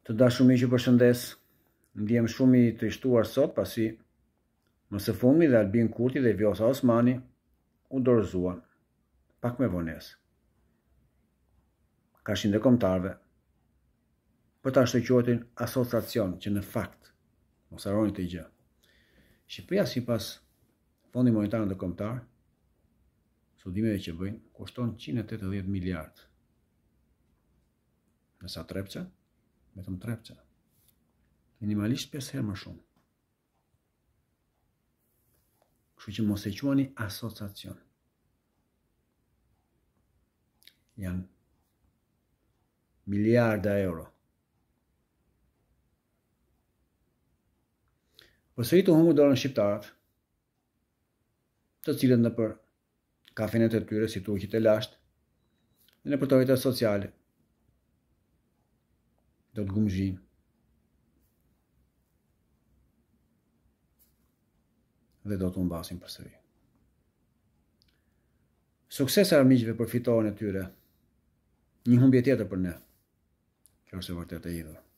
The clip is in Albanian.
Të dashur miq, ju përshëndes. Ndihem shumë I trishtuar sot pasi më së fundmi dhe Albin Kurti dhe Vjosa Osmani u dorëzuan, pak me vonesë, Kafshën e Kombëtarëve për ta shoqëruar asociacion që në fakt, mos harroni këtë gjë, Shqipëria sipas Fondit Monetar Ndërkombëtar, studimeve që bëjnë, kushton 180 miliardë. Në sa trepça? Vetëm trepça. Minimalisht 5 herë më shumë. Kështu që mos e quani asociacion. Janë miliarda euro. Përsëri të humbur dorën shqiptarët, të cilët nëpër kafenet e tyre si turqit e lashtë, dhe nëpër rrjetet sociale, do të gumzhin. Dhe do të humbasin përsëri. Sukses armiqve për fitoren e tyre. Një humbje tjetër për ne. Kjo është e vërtetë e hidhur.